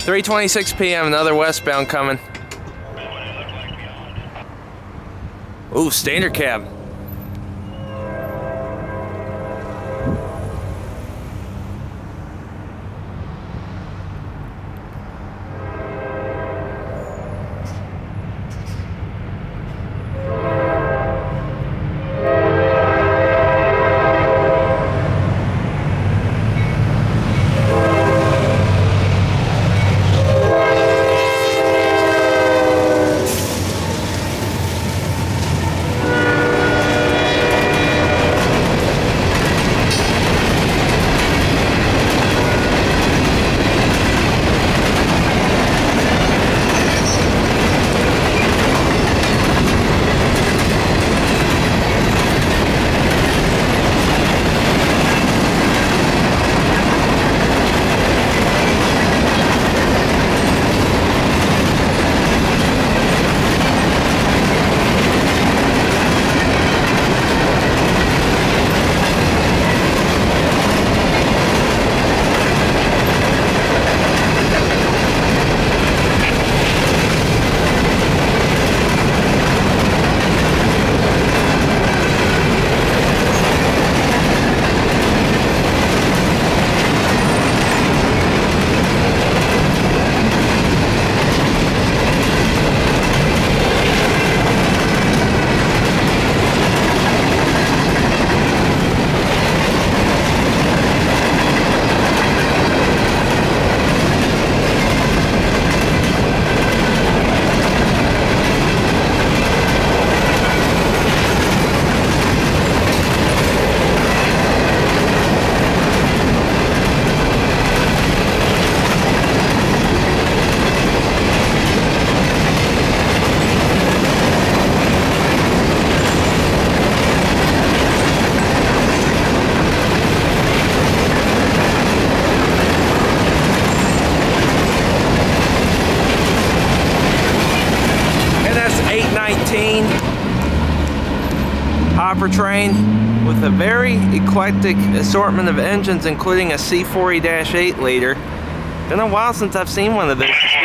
3:26 p.m. Another westbound coming. Ooh, standard cab. Hopper train with a very eclectic assortment of engines, including a C40-8 liter. Been a while since I've seen one of those.